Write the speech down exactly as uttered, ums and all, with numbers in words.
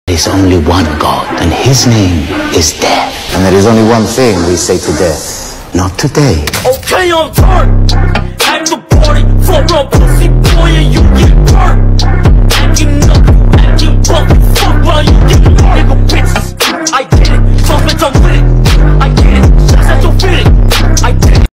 There is only one God, and his name is death. And there is only one thing we say to death: not today. Okay, I'm turned. At the party, fuck up pussy.